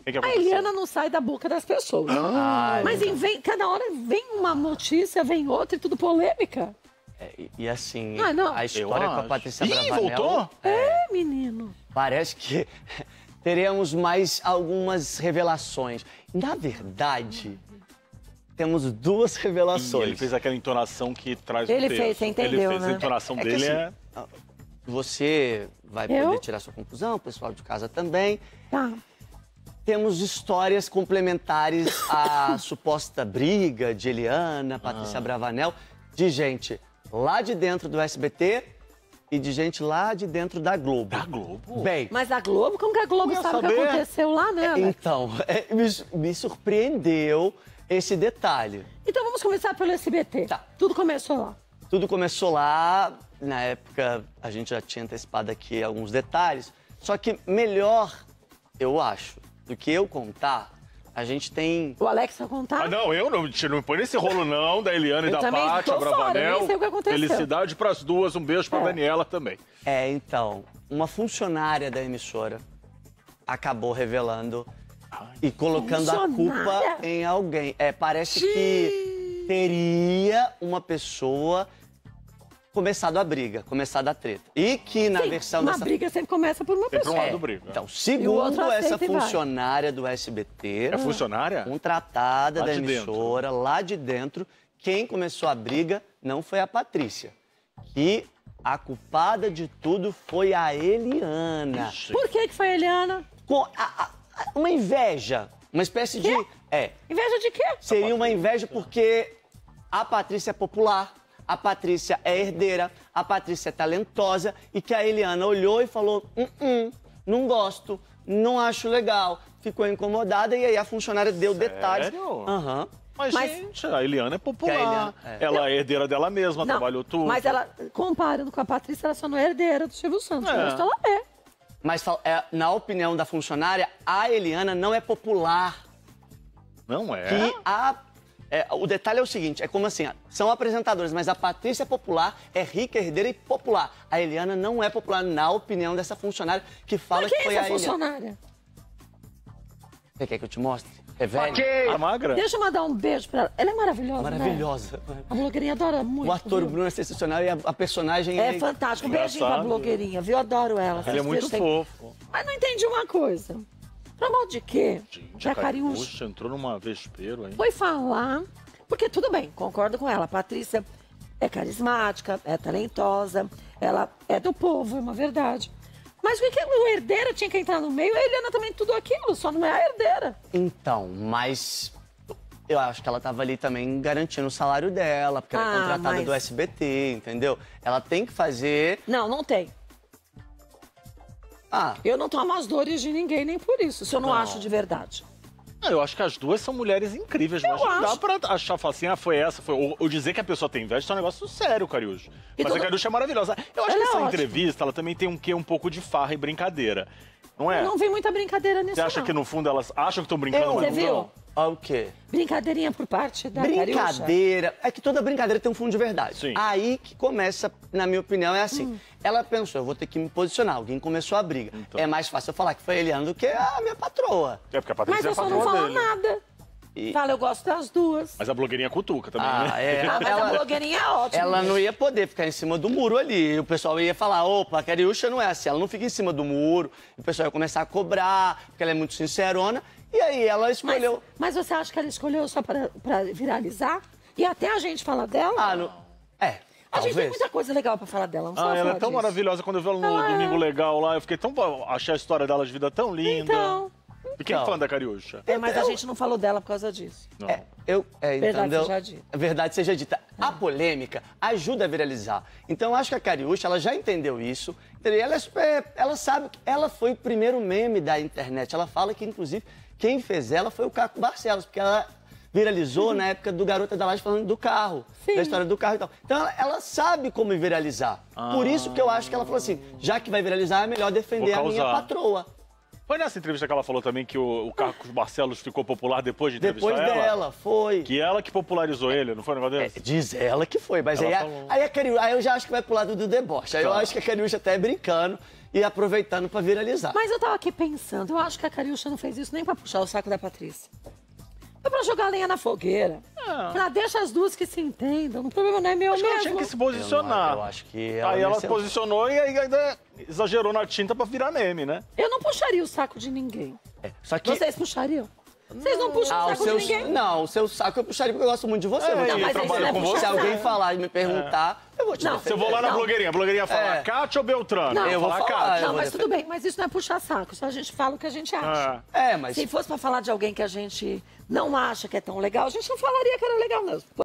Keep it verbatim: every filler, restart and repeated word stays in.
Que que a Eliana não sai da boca das pessoas. Ah, mas em, vem, cada hora vem uma notícia, vem outra e tudo polêmica. É, e, e assim, ah, não. a história com a Patrícia Ih, Bravanel... voltou? É, menino. Parece que teremos mais algumas revelações. Na verdade, temos duas revelações. E ele fez aquela entonação que traz ele o texto. Fez, você entendeu, ele fez, né? a entonação é, é dele assim, é... Você vai Eu? poder tirar sua conclusão, o pessoal de casa também. Tá. Temos histórias complementares à suposta briga de Eliana, Patrícia ah. Bravanel, de gente lá de dentro do S B T e de gente lá de dentro da Globo. Da Globo? Bem... Mas a Globo? Como que a Globo sabe o que aconteceu lá, né? É, então, é, me, me surpreendeu esse detalhe. Então vamos começar pelo S B T. Tá. Tudo começou lá. Tudo começou lá, na época a gente já tinha antecipado aqui alguns detalhes, só que melhor, eu acho, do que eu contar, a gente tem... O Alex vai contar? Ah, não, eu não, não me põe nesse rolo não, da Eliana e eu da Pátia Bravanel. Nem sei o que aconteceu. Felicidade pras duas, um beijo pra é. Daniela também. É, então, uma funcionária da emissora acabou revelando Ai, e colocando a culpa em alguém. É, parece Sim. que teria uma pessoa começado a briga, começado a treta. E que na Sim, versão uma dessa... briga sempre começa por uma sempre pessoa. Um lado é. briga. Então, segundo essa funcionária do S B T... É funcionária? Contratada lá da de emissora, dentro. lá de dentro, quem começou a briga não foi a Patrícia. Que a culpada de tudo foi a Eliana. Ixi. Por que que foi a Eliana? Com a, a, uma inveja, uma espécie quê? de... É. Inveja de quê? Seria uma inveja porque a Patrícia é popular, a Patrícia é herdeira, a Patrícia é talentosa e que a Eliana olhou e falou, hum, hum, não gosto, não acho legal, ficou incomodada e aí a funcionária deu Sério? detalhes. Uhum. Mas, Mas, gente, a Eliana é popular, a Eliana, é. ela é herdeira dela mesma, não, trabalhou tudo. Mas ela, comparando com a Patrícia, ela só não é herdeira do Silvio Santos, É. resto ela é. Mas, é, na opinião da funcionária, a Eliana não é popular. Não é? Que a... É, o detalhe é o seguinte, é como assim, são apresentadores, mas a Patrícia é popular, é rica, herdeira e popular. A Eliana não é popular, na opinião dessa funcionária que fala mas quem que foi é a essa Eliana. funcionária? Você quer que eu te mostre? É velha? Okay. A magra? Deixa eu mandar um beijo pra ela. Ela é maravilhosa, Maravilhosa. Né? A blogueirinha adora muito. O ator viu? Bruno é sensacional e a, a personagem é... É é... fantástico. Um beijinho pra blogueirinha, viu? Eu adoro ela. Ele é muito fofo. Mas não entendi uma coisa. Pra mal de quê? Gente, a Cariúcha entrou numa vespeiro aí. Foi falar... Porque tudo bem, concordo com ela. A Patrícia é carismática, é talentosa, ela é do povo, é uma verdade. Mas o que o herdeiro tinha que entrar no meio? A Eliana também tudo aquilo, só não é a herdeira. Então, mas eu acho que ela tava ali também garantindo o salário dela, porque ela é Ah, contratada mas- do S B T, entendeu? Ela tem que fazer... Não, não tem. Ah, Eu não tomo as dores de ninguém nem por isso, se eu não, Não. acho de verdade. Ah, eu acho que as duas são mulheres incríveis, Eu mas não dá acho. pra achar falar assim, ah, foi essa, foi... Ou, ou dizer que a pessoa tem inveja, isso é um negócio sério, Cariúcha. E Mas tudo- a Cariúcha é maravilhosa. Eu acho Ela que é essa ótima. entrevista, ela também tem um quê, um pouco de farra e brincadeira. Não é? Eu não vi muita brincadeira nisso, Você acha não. que no fundo elas acham que estão brincando, Eu- mas Você não viu? estão? ah, o quê? Brincadeirinha por parte da Cariúcha. Brincadeira. É que toda brincadeira tem um fundo de verdade. Sim. Aí que começa, na minha opinião, é assim. Hum. Ela pensou, eu vou ter que me posicionar. Alguém começou a briga. Então. É mais fácil eu falar que foi a Eliana do que a minha patroa. É porque a Mas Patrícia é eu a só não patroa falo dele. nada. E- Fala, eu gosto das duas. Mas a blogueirinha cutuca também, Ah, né? é. Ah, mas Ela- a blogueirinha é ótima. Ela não ia poder ficar em cima do muro ali. O pessoal ia falar, opa, a Cariúcha não é assim, ela não fica em cima do muro. O pessoal ia começar a cobrar, porque ela é muito sincerona. E aí ela Mas, escolheu... mas você acha que ela escolheu só pra, pra viralizar? E até a gente fala dela? Ah, não... É, a gente tem talvez. muita coisa legal pra falar dela, não Ah, só ela é falar tão disso. maravilhosa. Quando eu vi ela no Ela é. Domingo Legal lá, eu fiquei tão... Achei a história dela de vida tão linda. Então, Fiquei Então. fã da Cariúcha. é, mas a Eu- gente não falou dela por causa disso. Não. É, eu, é, Verdade entendeu? seja dita. A verdade seja dita. A polêmica ajuda a viralizar. Então, eu acho que a Cariúcha, ela já entendeu isso. Entendeu? Ela, é super- ela sabe que ela foi o primeiro meme da internet. Ela fala que, inclusive, quem fez ela foi o Caco Barcelos, porque ela viralizou na época do Garota da Laje falando do carro, Sim. da história do carro e tal. Então, ela, ela sabe como viralizar. Por isso que eu acho que ela falou assim, já que vai viralizar, é melhor defender Vou a minha causar. patroa. Foi nessa entrevista que ela falou também que o, o Carlos Barcelos ficou popular depois de entrevistar Depois ela? dela, foi. Que ela que popularizou ele, não foi um negócio É, desse? diz ela que foi, mas Ela aí, a, falou. aí, a Cariúcha, aí eu já acho que vai pro lado do deboche. Aí eu Tá. acho que a Cariúcha até é brincando e aproveitando pra viralizar. Mas eu tava aqui pensando, eu acho que a Cariúcha não fez isso nem pra puxar o saco da Patrícia. Foi pra jogar lenha na fogueira. Ah. Pra deixar as duas que se entendam. O problema não é meu Acho que ela mesmo. tinha que se Eu posicionar. não- eu acho que ela Aí ela mereceu. se posicionou e aí ainda exagerou na tinta pra virar meme, né? Eu não puxaria o saco de ninguém. É, só que... Vocês puxariam? Vocês não puxam Ah, o o saco seu, de ninguém? não, o seu saco eu puxaria porque eu gosto muito de você. É, eu vou te e defender. mas trabalho isso com não é você. Se alguém puxar. falar e me perguntar, eu vou te Não. defender. Se eu vou lá na Não. blogueirinha, a blogueirinha falar É. Kátia ou Beltrano? Não, eu vou falar falar, Kátia. eu Não, vou mas tudo bem, mas isso não é puxar saco, só a gente fala o que a gente acha. É. É, mas... Se fosse pra falar de alguém que a gente não acha que é tão legal, a gente não falaria que era legal mesmo.